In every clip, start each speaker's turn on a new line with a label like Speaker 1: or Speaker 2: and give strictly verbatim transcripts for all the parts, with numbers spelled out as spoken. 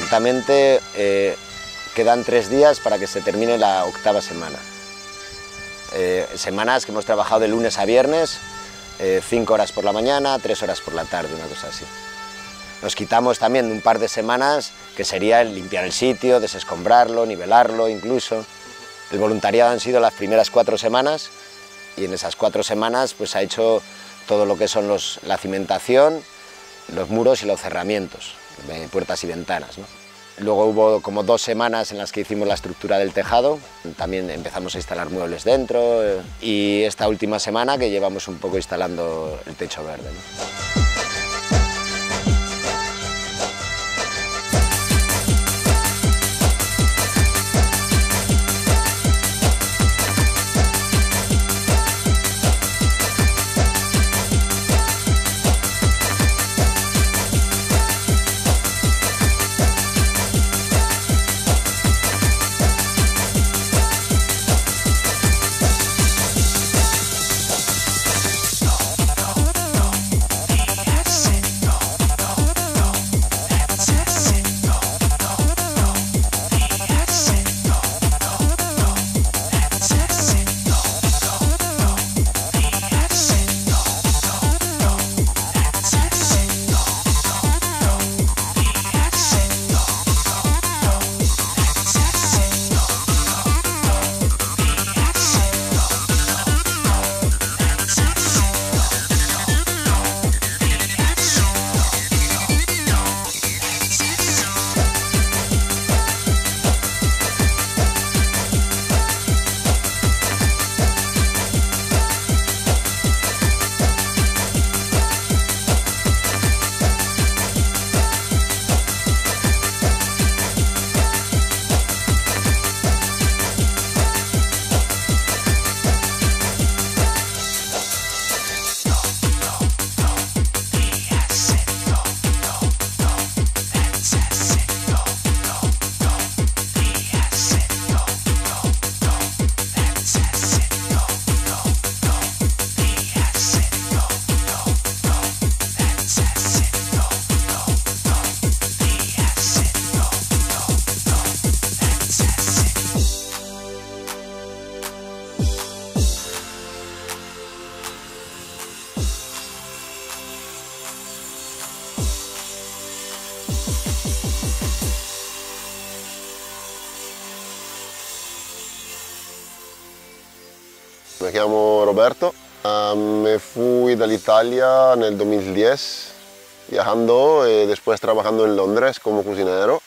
Speaker 1: Exactamente eh, quedan tres días para que se termine la octava semana. Eh, semanas que hemos trabajado de lunes a viernes, eh, cinco horas por la mañana, tres horas por la tarde, una cosa así. Nos quitamos también un par de semanas, que sería el limpiar el sitio, desescombrarlo, nivelarlo incluso. El voluntariado han sido las primeras cuatro semanas y en esas cuatro semanas pues ha hecho todo lo que son los, la cimentación, los muros y los cerramientos, de puertas y ventanas, ¿no? Luego hubo como dos semanas en las que hicimos la estructura del tejado, también empezamos a instalar muebles dentro, eh, y esta última semana que llevamos un poco instalando el techo verde, ¿no?
Speaker 2: Me chiamo Roberto, uh, me fui dall'Italia nel duemiladiez viajando y después trabajando en Londres como cocinero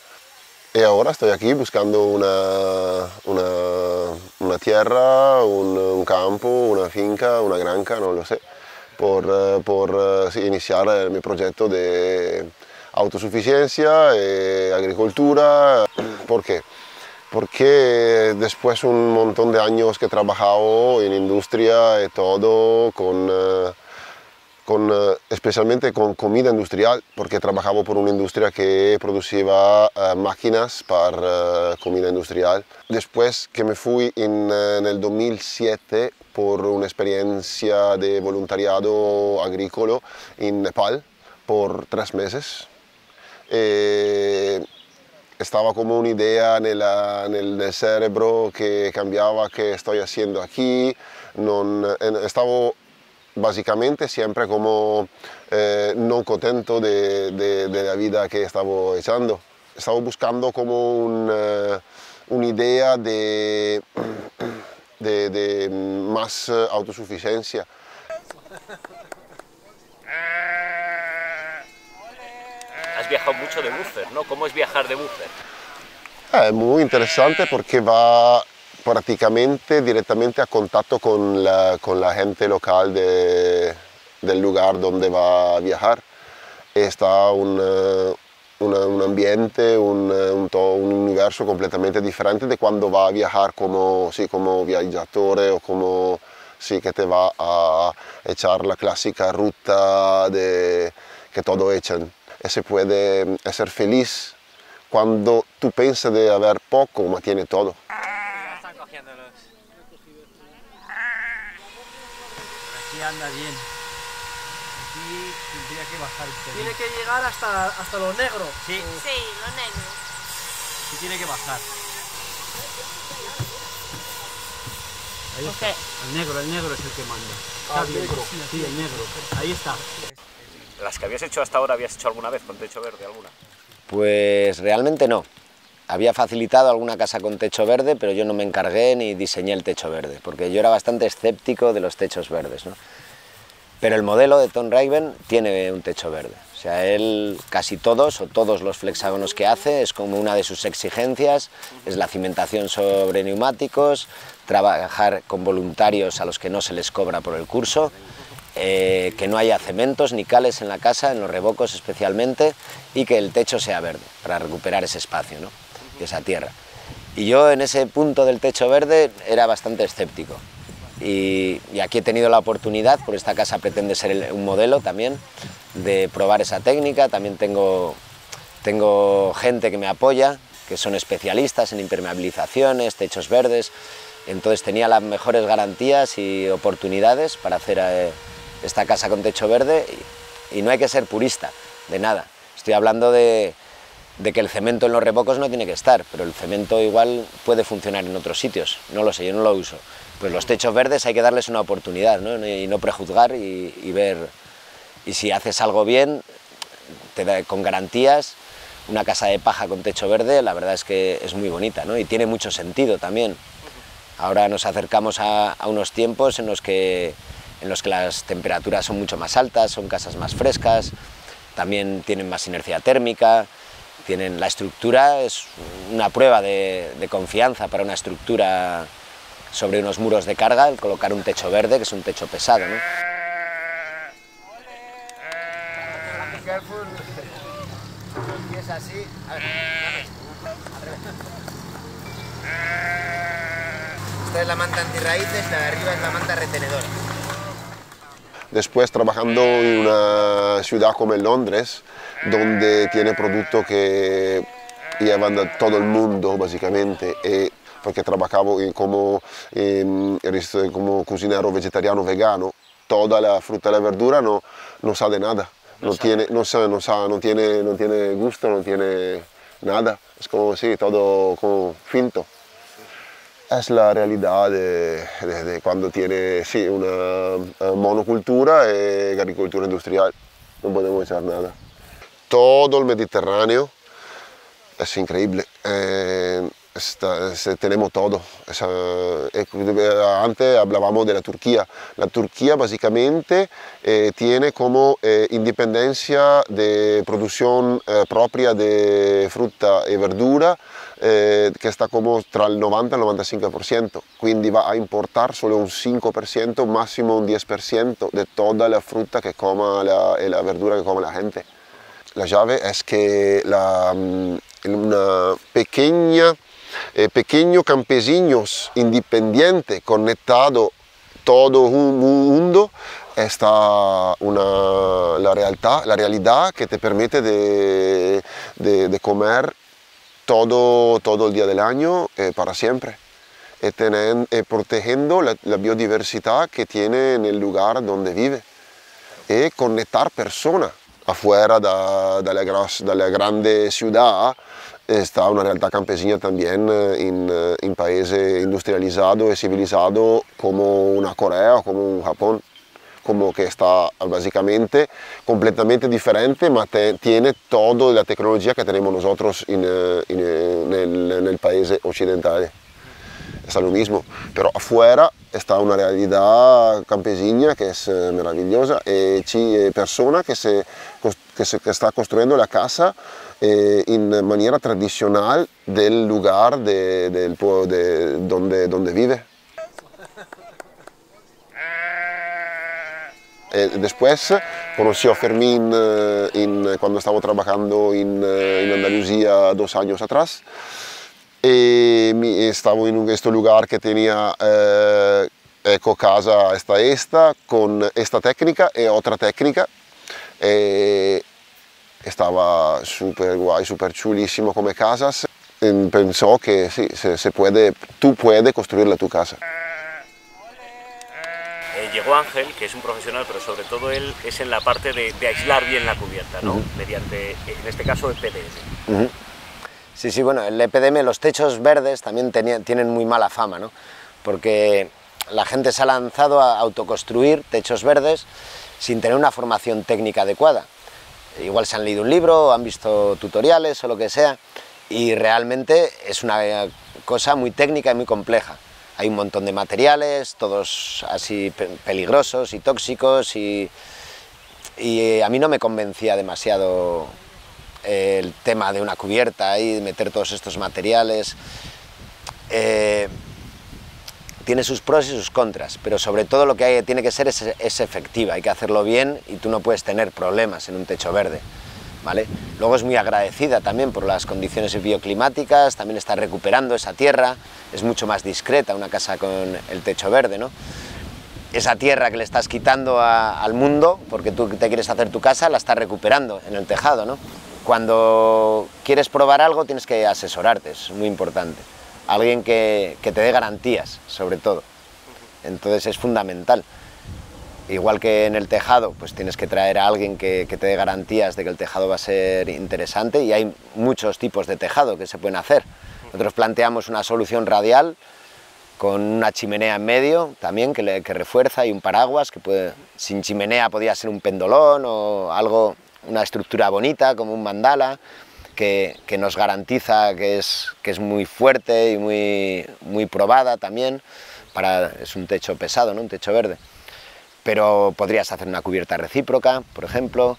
Speaker 2: y ahora estoy aquí buscando una, una, una tierra, un, un campo, una finca, una granja, no lo sé, por, uh, por uh, sí, iniciar mi proyecto de autosuficiencia y agricultura. ¿Por qué? Porque después de un montón de años que he trabajado en industria y todo, con, uh, con, uh, especialmente con comida industrial, porque trabajaba por una industria que producía uh, máquinas para uh, comida industrial. Después que me fui en, uh, en el dos mil siete por una experiencia de voluntariado agrícola en Nepal por tres meses. Eh, Estaba como una idea en el, en el cerebro que cambiaba qué estoy haciendo aquí. Non, estaba básicamente siempre como eh, no contento de, de, de la vida que estaba echando. Estaba buscando como un, uh, una idea de, de, de más autosuficiencia.
Speaker 3: Has viajado mucho de buffer, ¿no? ¿Cómo es viajar de buffer?
Speaker 2: Es muy interesante porque va prácticamente directamente a contacto con la, con la gente local de, del lugar donde va a viajar. Está un, una, un ambiente, un, un, un universo completamente diferente de cuando va a viajar como, sí, como viaggiatore o como sí, que te va a echar la clásica ruta de, que todos echan. Y se puede ser feliz cuando tú piensas de haber poco, pero tiene todo.
Speaker 4: Están cogiéndolos. Aquí anda bien. Aquí tendría que bajar un poquito.
Speaker 5: Tiene que llegar hasta, hasta lo negro.
Speaker 4: Sí.
Speaker 6: Sí, lo negro.
Speaker 4: Y tiene que bajar. Ahí está. El negro, el negro es el que manda. Está bien. Sí, el negro. Ahí está.
Speaker 3: ¿Las que habías hecho hasta ahora habías hecho alguna vez con techo verde, alguna?
Speaker 1: Pues realmente no. Había facilitado alguna casa con techo verde, pero yo no me encargué ni diseñé el techo verde, porque yo era bastante escéptico de los techos verdes, ¿no? Pero el modelo de Tom Raven tiene un techo verde. O sea, él casi todos o todos los flexágonos que hace es como una de sus exigencias, es la cimentación sobre neumáticos, trabajar con voluntarios a los que no se les cobra por el curso, eh, que no haya cementos ni cales en la casa, en los revocos especialmente, y que el techo sea verde, para recuperar ese espacio, ¿no?, de esa tierra. Y yo en ese punto del techo verde era bastante escéptico. Y, y aquí he tenido la oportunidad, por esta casa pretende ser el, un modelo también, de probar esa técnica. También tengo, tengo gente que me apoya, que son especialistas en impermeabilizaciones, techos verdes, entonces tenía las mejores garantías y oportunidades para hacer eh, esta casa con techo verde, y, y no hay que ser purista de nada. Estoy hablando de, de que el cemento en los revocos no tiene que estar, pero el cemento igual puede funcionar en otros sitios, no lo sé, yo no lo uso. Pues los techos verdes hay que darles una oportunidad, ¿no?, y no prejuzgar y, y ver, y si haces algo bien, te da, con garantías. Una casa de paja con techo verde, la verdad es que es muy bonita, ¿no?, y tiene mucho sentido también. Ahora nos acercamos a, a unos tiempos en los, que, en los que las temperaturas son mucho más altas, son casas más frescas, también tienen más inercia térmica, tienen, la estructura es una prueba de, de confianza para una estructura sobre unos muros de carga, el colocar un techo verde, que es un techo pesado, ¿no? Esta es la manta antirraíces, la de arriba es la manta retenedora.
Speaker 2: Después trabajando en una ciudad como Londres, donde tiene productos que llevan a todo el mundo básicamente, y porque trabajaba como, eh, como cocinero vegetariano vegano, toda la fruta y la verdura no, no sabe de nada, no, no, tiene, no, sabe, no, sabe, no, tiene, no tiene gusto, no tiene nada, es como sí, todo como finto. Es la realidad de, de, de cuando tiene sí, una monocultura y agricultura industrial, no podemos echar nada. Todo el Mediterráneo es increíble. Eh, Está, tenemos todo. Esa, antes hablábamos de la Turquía. La Turquía básicamente eh, tiene como eh, independencia de producción eh, propia de fruta y verdura eh, che sta come tra il novanta e il novantacinque per cento, quindi va a importar solo un cinco per cento, máximo un diez per cento de toda la fruta que coma la, y la verdura que come la gente. La llave es que la, una pequeña Eh, pequeños campesinos independientes conectados todo un mundo está una, la, realidad, la realidad que te permite de, de, de comer todo, todo el día del año eh, para siempre y, tener, y protegiendo la, la biodiversidad que tiene en el lugar donde vive y conectar personas afuera de la grande ciudad. Está una realtà campesina también in, in paese industrializzato e civilizzato come una Corea o come un Japón, como que está básicamente completamente diferente, ma te, tiene toda la tecnología que tenemos nosotros in, in, en, el, en el paese occidentale. Está lo mismo, pero afuera está una realidad campesina que es maravillosa y hay personas que, se, que, se, que están construyendo la casa eh, en manera tradicional del lugar de, del, de donde, donde vive. Eh, después conocí a Fermín eh, in, cuando estaba trabajando en, en Andalucía dos años atrás. Y estaba en este lugar que tenía eh, eco casa esta esta con esta técnica y otra técnica. Y estaba súper guay, súper chulísimo como casas. Y pensó que sí, se, se puede, tú puedes construirla tu casa.
Speaker 3: Eh, llegó Ángel, que es un profesional, pero sobre todo él es en la parte de, de aislar bien la cubierta, ¿no? Uh-huh. Mediante, en este caso, el P D S.
Speaker 1: Uh-huh. Sí, sí, bueno, el E P D M, los techos verdes también tenía, tienen muy mala fama, ¿no? Porque la gente se ha lanzado a autoconstruir techos verdes sin tener una formación técnica adecuada. Igual se han leído un libro, han visto tutoriales o lo que sea, y realmente es una cosa muy técnica y muy compleja. Hay un montón de materiales, todos así peligrosos y tóxicos, y, y a mí no me convencía demasiado el tema de una cubierta y meter todos estos materiales. Eh, tiene sus pros y sus contras, pero sobre todo lo que hay, tiene que ser es, es efectiva, hay que hacerlo bien y tú no puedes tener problemas en un techo verde, ¿vale? Luego es muy agradecida también por las condiciones bioclimáticas, también está recuperando esa tierra, es mucho más discreta una casa con el techo verde, ¿no? Esa tierra que le estás quitando a, al mundo, porque tú te quieres hacer tu casa, la estás recuperando en el tejado, ¿no? Cuando quieres probar algo tienes que asesorarte, es muy importante. Alguien que, que te dé garantías, sobre todo. Entonces es fundamental. Igual que en el tejado, pues tienes que traer a alguien que, que te dé garantías de que el tejado va a ser interesante, y hay muchos tipos de tejado que se pueden hacer. Nosotros planteamos una solución radial con una chimenea en medio también que, le, que refuerza, y un paraguas que puede, sin chimenea podría ser un pendolón o algo, una estructura bonita como un mandala, que, que nos garantiza que es, que es muy fuerte y muy, muy probada también. Para, es un techo pesado, ¿no? Un techo verde. Pero podrías hacer una cubierta recíproca, por ejemplo,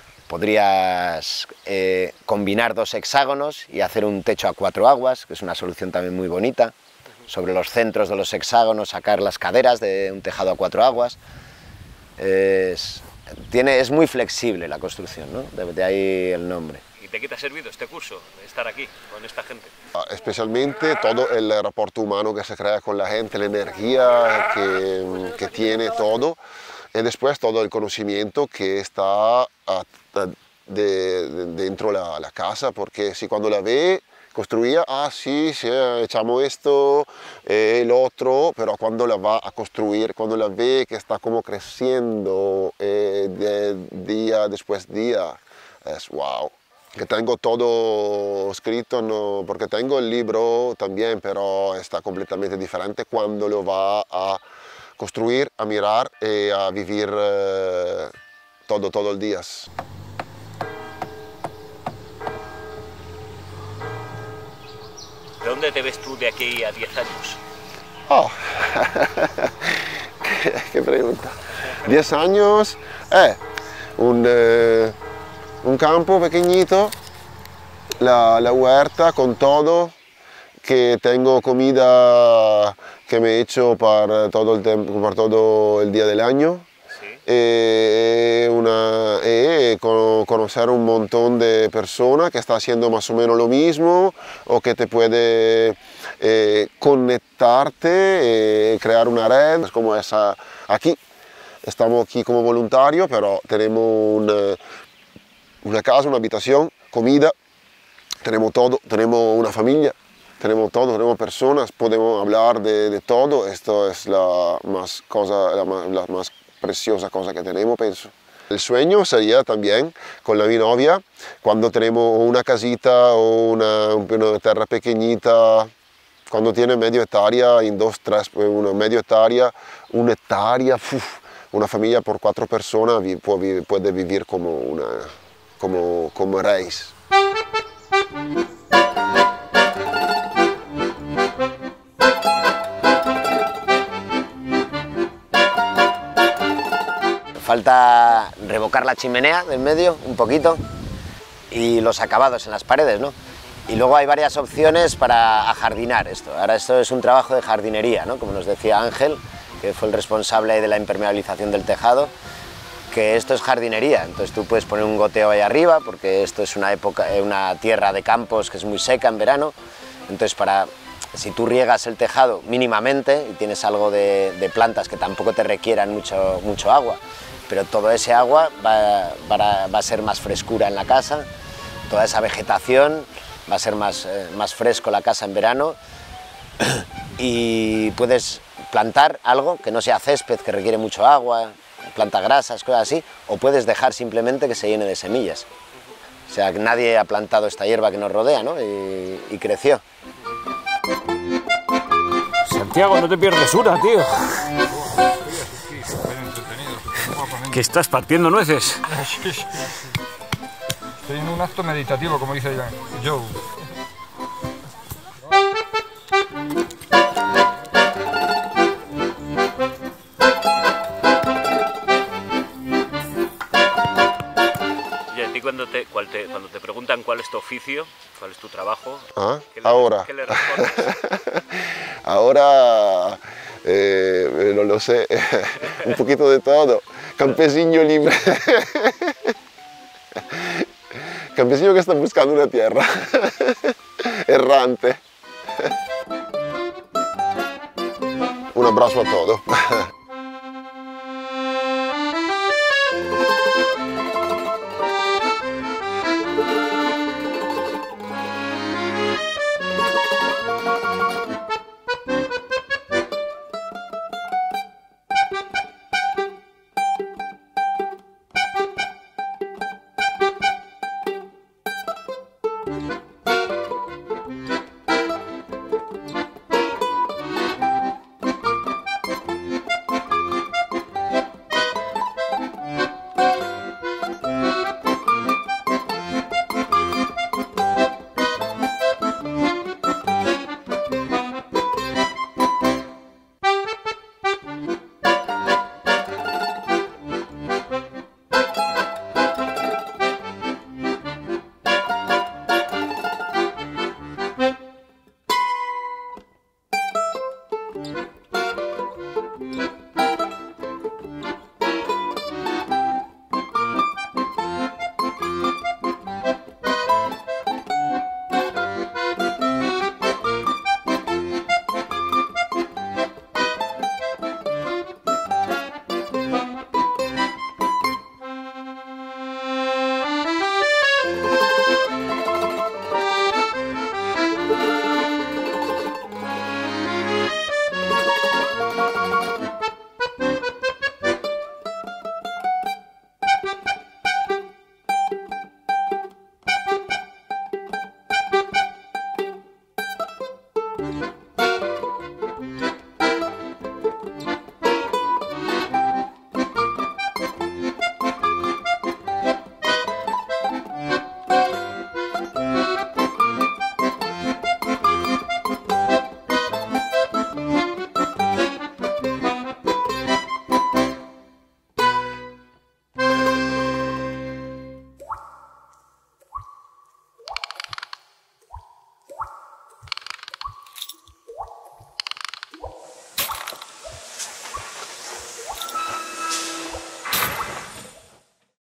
Speaker 1: podrías eh, combinar dos hexágonos y hacer un techo a cuatro aguas, que es una solución también muy bonita. Sobre los centros de los hexágonos sacar las caderas de un tejado a cuatro aguas. Es, tiene, es muy flexible la construcción, ¿no? De, de ahí el nombre.
Speaker 3: ¿Y de qué te ha servido este curso, estar aquí con esta gente?
Speaker 2: Especialmente todo el rapporto humano que se crea con la gente, la energía que, que tiene todo, y después todo el conocimiento que está a, a, de, de, dentro la, la casa, porque si cuando la ve construía, ah sí, sí, echamos esto, eh, el otro, pero cuando la va a construir, cuando la ve que está como creciendo eh, de día después día, es wow. Que tengo todo escrito, no, porque tengo el libro también, pero está completamente diferente cuando lo va a construir, a mirar y a vivir eh, todo, todo el día.
Speaker 3: ¿De dónde te ves tú de aquí a diez años?
Speaker 2: Oh, qué, qué pregunta. diez años, eh, un... Eh, un campo pequeñito, la, la huerta con todo, que tengo comida que me he hecho para todo el, tiempo, para todo el día del año.
Speaker 3: Sí.
Speaker 2: Eh, una, eh, conocer un montón de personas que están haciendo más o menos lo mismo, o que te puede eh, conectarte, eh, crear una red, como esa aquí. Estamos aquí como voluntarios, pero tenemos una, una casa, una habitación, comida, tenemos todo, tenemos una familia, tenemos todo, tenemos personas, podemos hablar de, de todo. Esto es la más, cosa, la, más, la más preciosa cosa que tenemos, pienso. El sueño sería también con la mi novia, cuando tenemos una casita o una, una tierra pequeñita, cuando tiene medio hectárea, en dos, tres, una medio hectárea, una hectárea, uf, una familia por cuatro personas puede, puede vivir como una... como, como reyes.
Speaker 1: Falta revocar la chimenea del medio un poquito y los acabados en las paredes, ¿no? Y luego hay varias opciones para ajardinar esto. Ahora esto es un trabajo de jardinería, ¿no? Como nos decía Ángel, que fue el responsable de la impermeabilización del tejado, que esto es jardinería. Entonces tú puedes poner un goteo ahí arriba, porque esto es una, época, una tierra de campos que es muy seca en verano. Entonces para, si tú riegas el tejado mínimamente y tienes algo de, de plantas que tampoco te requieran mucho, mucho agua, pero todo ese agua va, va, va a ser más frescura en la casa, toda esa vegetación va a ser más, eh, más fresco la casa en verano, y puedes plantar algo que no sea césped, que requiere mucho agua, planta grasas, cosas así, o puedes dejar simplemente que se llene de semillas. sea, nadie ha plantado esta hierba que nos rodea, ¿no? Y, y creció.
Speaker 5: Santiago, no te pierdes una, tío. ¿Que estás partiendo nueces?
Speaker 6: Estoy en un acto meditativo, como dice Joe.
Speaker 3: Y a ti cuando te, cuál te, cuando te preguntan cuál es tu oficio, cuál es tu trabajo,
Speaker 2: ¿Ah?
Speaker 3: ¿qué le,
Speaker 2: Ahora.
Speaker 3: ¿qué le respondes?
Speaker 2: Ahora, eh, no lo sé, un poquito de todo. Campesino libre. Campesino que está buscando una tierra. Errante. Un abrazo a todos.